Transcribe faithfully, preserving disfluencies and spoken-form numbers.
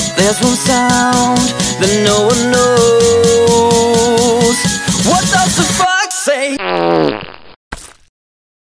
but there's one sound that no one knows. What does the fox say?